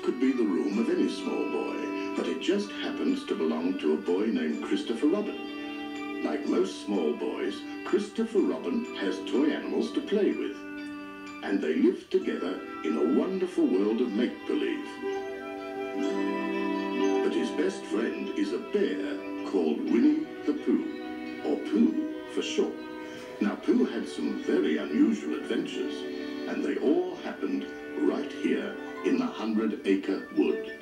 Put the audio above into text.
could be the room of any small boy, but it just happens to belong to a boy named Christopher Robin. Like most small boys, Christopher Robin has toy animals to play with, and they live together in a wonderful world of make-believe. But his best friend is a bear called Winnie the Pooh, or Pooh for short. Now, Pooh had some very unusual adventures, and they all happened right here in the 100-Acre Wood.